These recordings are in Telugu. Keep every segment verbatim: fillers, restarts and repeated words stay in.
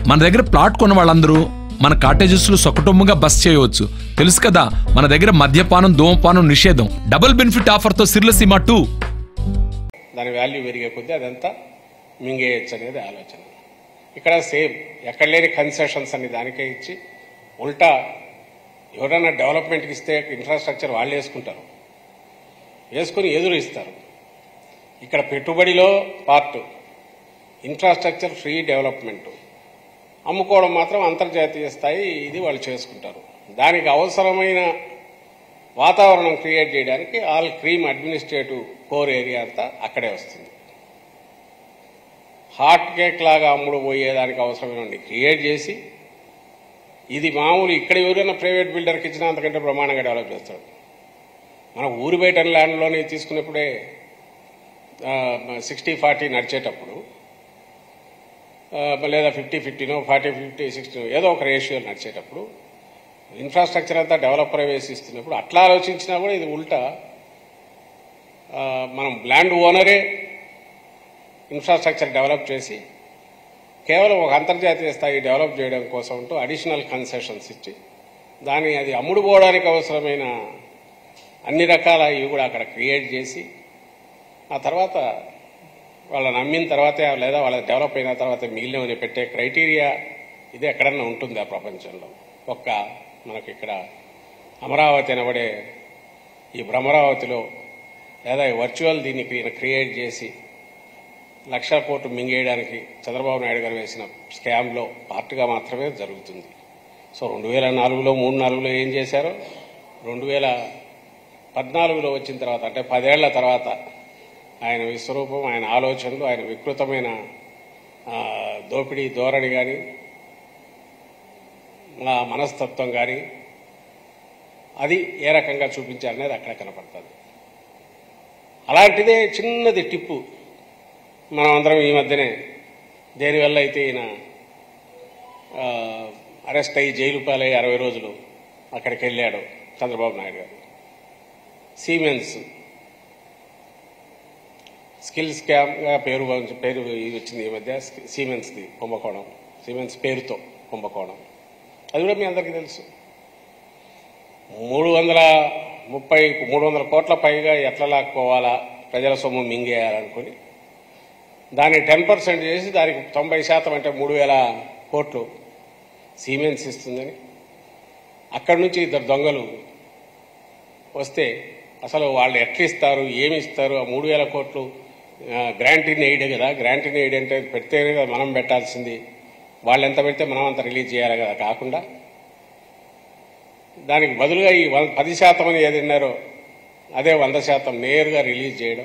మన దగ్గర ప్లాట్ కొన్న వాళ్ళందరూ మన కాటేజెస్ లో సొకటొమ్ముగా బస్ చేయవచ్చు. తెలుసు కదా, మన దగ్గర మద్యపానం ధూమపానం నిషేధం. డబుల్ బెనిఫిట్ ఆఫర్ తో సిర్లసీమ టూ. దాని వాల్యూ పెరిగే కొద్దీ అదంతా మింగేయచ్చు అనేది ఆలోచన. ఇక్కడ సేమ్ ఎక్కడ లేని కన్సెషన్స్ అన్ని దానికే ఇచ్చి ఉల్టా ఎవరైనా డెవలప్మెంట్కి ఇస్తే ఇన్ఫ్రాస్ట్రక్చర్ వాళ్ళు వేసుకుంటారు, వేసుకుని ఎదురు ఇస్తారు. ఇక్కడ పెట్టుబడిలో పార్ట్ ఇన్ఫ్రాస్ట్రక్చర్ ఫ్రీ డెవలప్మెంట్, అమ్ముకోవడం మాత్రం అంతర్జాతీయ స్థాయి ఇది వాళ్ళు చేసుకుంటారు. దానికి అవసరమైన వాతావరణం క్రియేట్ చేయడానికి all cream administrative core area అంతా అక్కడే వస్తుంది. హాట్ కేక్ లాగా అమ్ముడు పోయేదానికి అవసరమైన క్రియేట్ చేసి ఇది మామూలు ఇక్కడ ఎవరైనా ప్రైవేట్ బిల్డర్కి ఇచ్చినా అంతకంటే బ్రహ్మాండంగా డెవలప్ చేస్తాడు. మనం ఊరు బయట ల్యాండ్లోనే తీసుకున్నప్పుడే సిక్స్టీ ఫార్టీ నడిచేటప్పుడు లేదా ఫిఫ్టీ ఫిఫ్టీనో ఫార్టీ ఫిఫ్టీ సిక్స్టీనో ఏదో ఒక రేషియో నడిచేటప్పుడు ఇన్ఫ్రాస్ట్రక్చర్ అంతా డెవలపర్ వేసిస్తున్నప్పుడు అట్లా ఆలోచించినా కూడా ఇది ఉల్టా మనం ల్యాండ్ ఓనరే ఇన్ఫ్రాస్ట్రక్చర్ డెవలప్ చేసి కేవలం ఒక అంతర్జాతీయ స్థాయి డెవలప్ చేయడం కోసం అంటూ అడిషనల్ కన్సెషన్స్ ఇచ్చి దాన్ని అది అమ్ముడు పోవడానికి అవసరమైన అన్ని రకాల ఇవి కూడా అక్కడ క్రియేట్ చేసి ఆ తర్వాత వాళ్ళని అమ్మిన తర్వాతే లేదా వాళ్ళ డెవలప్ అయిన తర్వాత మిగిలినవని పెట్టే క్రైటీరియా ఇది ఎక్కడన్నా ఉంటుందా ప్రపంచంలో? ఒక్క మనకి ఇక్కడ అమరావతి అనబడే ఈ భ్రమరావతిలో లేదా వర్చువల్ దీన్ని క్రియేట్ చేసి లక్షల కోట్లు మింగేయడానికి చంద్రబాబు నాయుడు గారు వేసిన స్కామ్లో పార్ట్గా మాత్రమే జరుగుతుంది. సో రెండు వేల నాలుగులో మూడు నాలుగులో ఏం చేశారో రెండు వేల పద్నాలుగులో వచ్చిన తర్వాత అంటే పదేళ్ల తర్వాత ఆయన విశ్వరూపం, ఆయన ఆలోచనలు, ఆయన వికృతమైన దోపిడీ ధోరణి కానీ మనస్తత్వం కానీ అది ఏ రకంగా చూపించారనేది అక్కడ కనపడుతుంది. అలాంటిదే చిన్నది టిప్పు మనం అందరం ఈ మధ్యనే దేనివల్ల అయితే ఈయన అరెస్ట్ అయ్యి జైలు పాలయ్యి అరవై రోజులు అక్కడికి వెళ్ళాడు చంద్రబాబు నాయుడు గారు. సీమెన్స్ స్కిల్ స్కామ్గా పేరు పేరు వచ్చింది ఈ మధ్య, సీమెన్స్ది కుంభకోణం, సీమెన్స్ పేరుతో కుంభకోణం. అది కూడా మీ అందరికీ తెలుసు. మూడు వందల ముప్పై మూడు వందల కోట్ల పైగా ఎట్లా లాక్కోవాలా, ప్రజల సొమ్ము మింగేయాలనుకుని దాన్ని టెన్ పర్సెంట్ చేసి దానికి తొంభై శాతం అంటే మూడు వేల కోట్లు సీమెన్స్ ఇస్తుందని అక్కడి నుంచి ఇద్దరు దొంగలు వస్తే అసలు వాళ్ళు ఎట్లా ఇస్తారు, ఏమి ఇస్తారు, ఆ మూడు వేల కోట్లు గ్రాంట్ ఇన్ ఎయిడ్ కదా, గ్రాంట్ ఇన్ ఎయిడ్ అంటే పెడితేనే కదా మనం పెట్టాల్సింది, వాళ్ళు ఎంత పెడితే మనం అంత రిలీజ్ చేయాలి కదా, కాకుండా దానికి బదులుగా ఈ పది శాతం అని ఏది విన్నారో అదే వంద శాతం నేరుగా రిలీజ్ చేయడం.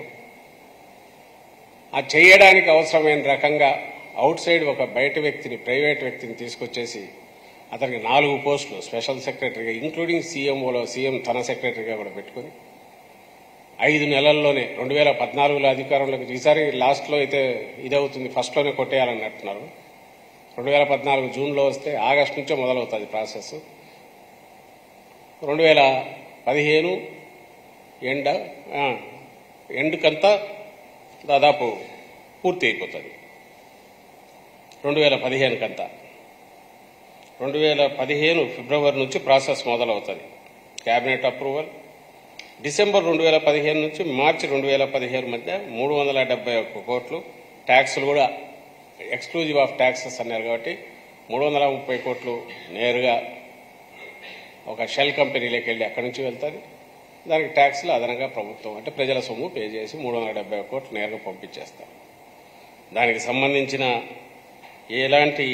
ఆ చేయడానికి అవసరమైన రకంగా అవుట్ సైడ్ ఒక బయట వ్యక్తిని, ప్రైవేట్ వ్యక్తిని తీసుకొచ్చేసి అతనికి నాలుగు పోస్టులు స్పెషల్ సెక్రటరీగా ఇంక్లూడింగ్ సీఎంఓలో సీఎం తన సెక్రటరీగా కూడా పెట్టుకుని ఐదు నెలల్లోనే రెండు వేల పద్నాలుగులో అధికారంలోకి, ఈసారి లాస్ట్లో అయితే ఇదవుతుంది, ఫస్ట్లోనే కొట్టేయాలన్నట్టున్నారు. రెండు వేల పద్నాలుగు జూన్లో వస్తే ఆగస్టు నుంచే మొదలవుతుంది ప్రాసెస్. రెండు వేల పదిహేను ఎండ ఎండుకంతా దాదాపు పూర్తి అయిపోతుంది. రెండు వేల పదిహేను కంతా రెండు వేల పదిహేను ఫిబ్రవరి నుంచి ప్రాసెస్ మొదలవుతుంది. క్యాబినెట్ అప్రూవల్ డిసెంబర్ రెండు వేల పదిహేను నుంచి మార్చి రెండు వేల పదిహేను మధ్య మూడు వందల డెబ్బై ఒక్క కోట్లు ట్యాక్సులు కూడా ఎక్స్క్లూజివ్ ఆఫ్ ట్యాక్సెస్ అన్నారు కాబట్టి మూడు వందల ముప్పై కోట్లు నేరుగా ఒక షెల్ కంపెనీలోకి వెళ్ళి అక్కడి నుంచి వెళ్తుంది. దానికి ట్యాక్స్లు అదనంగా ప్రభుత్వం అంటే ప్రజల సొమ్ము పే చేసి మూడు వందల డెబ్బై ఒక్క కోట్లు నేరుగా పంపించేస్తారు. దానికి సంబంధించిన ఎలాంటి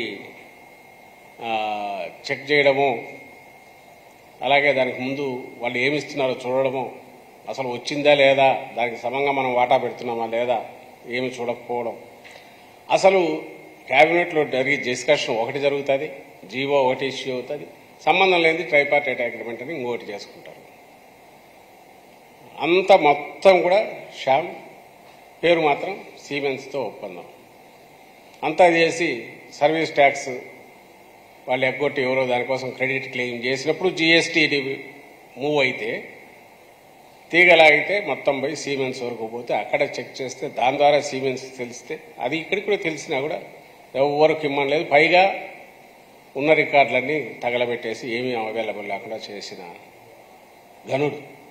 చెక్ చేయడము, అలాగే దానికి ముందు వాళ్ళు ఏమి ఇస్తున్నారో చూడడము, అసలు వచ్చిందా లేదా, దానికి సమంగా మనం వాటా పెడుతున్నామా లేదా ఏమి చూడకపోవడం, అసలు క్యాబినెట్లో జరిగే డిస్కషన్ ఒకటి జరుగుతుంది, జీవో ఒకటి ఇష్యూ అవుతుంది, సంబంధం లేని ట్రైపార్టైట్ అగ్రిమెంట్ అని ఇంకోటి చేసుకుంటారు. అంత మొత్తం కూడా షామ్, పేరు మాత్రం సీమెన్స్తో ఒప్పందం. అంతా చేసి సర్వీస్ ట్యాక్స్ వాళ్ళు ఎగ్గొట్టి ఎవరో దానికోసం క్రెడిట్ క్లెయిమ్ చేసినప్పుడు జీఎస్టీ మూవ్ అయితే తీగలాగితే మొత్తం పోయి సీమెన్స్ వరకు పోతే అక్కడ చెక్ చేస్తే దాని ద్వారా సీమెన్స్ తెలిస్తే అది ఇక్కడికి కూడా తెలిసినా కూడా ఎవరికి ఇమ్మని లేదు. పైగా ఉన్న రికార్డులన్నీ తగలబెట్టేసి ఏమీ అవైలబుల్ లేకుండా చేసిన ఘనుడు.